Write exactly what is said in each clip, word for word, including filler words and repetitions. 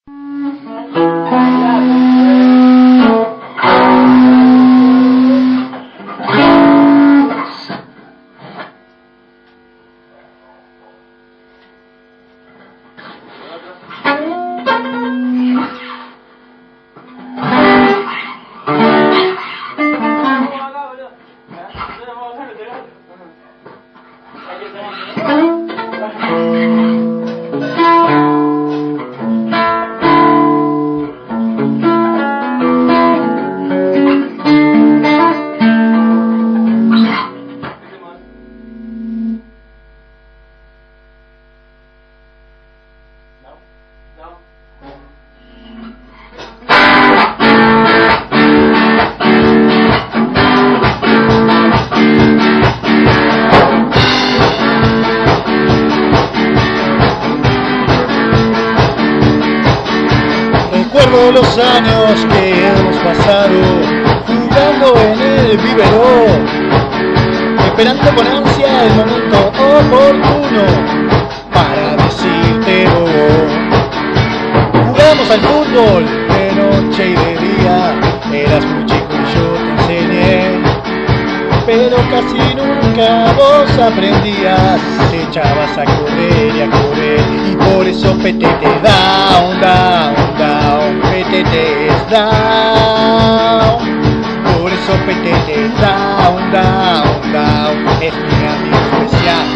Recuerdo los años que hemos pasado jugando en el vivero, esperando con ansia el momento oportuno para decirte bobo. Jugamos al fútbol de noche y de día, eras muy chico y yo te enseñé, pero casi nunca vos aprendías, te echabas a correr y a correr, y por eso petete down, down, down, petete es down, por eso petete down, down, down, es mi amigo especial.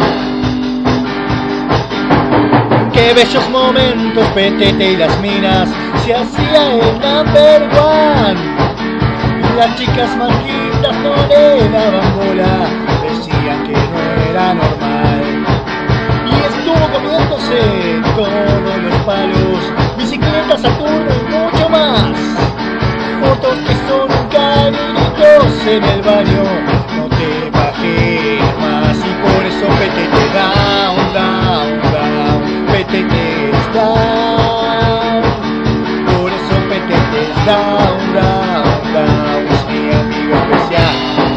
Qué bellos momentos, petete y las minas, se hacía el number one. Las chicas marquitas no le daban bola, decían que no era normal. Y estuvo comiéndose todos los palos, bicicletas, Saturno y mucho más. Fotos que son cariñitos en el baño, no te bajé más. Y por eso petete down, down, down, petete es down. Por eso petete es down, down, down, es mi amigo especial.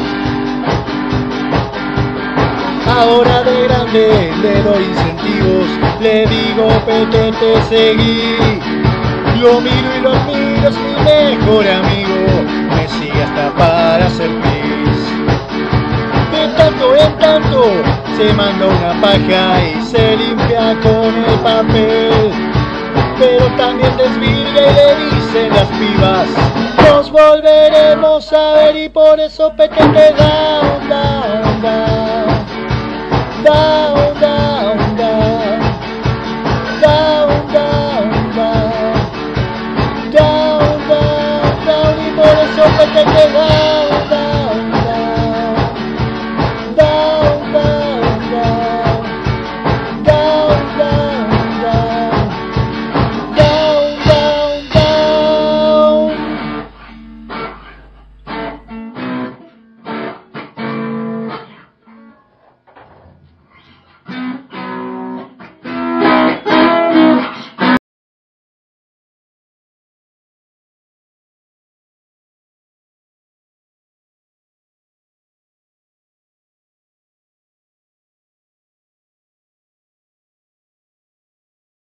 Ahora de grande le doy incentivos, le digo petete seguí. Lo miro y lo admiro, es mi mejor amigo, me sigue hasta para hacer pis. De tanto en tanto se manda una paja y se limpia con el papel, pero también desvirga y le dicen las pibas, nos volveremos a ver, y por eso petete down, down, down.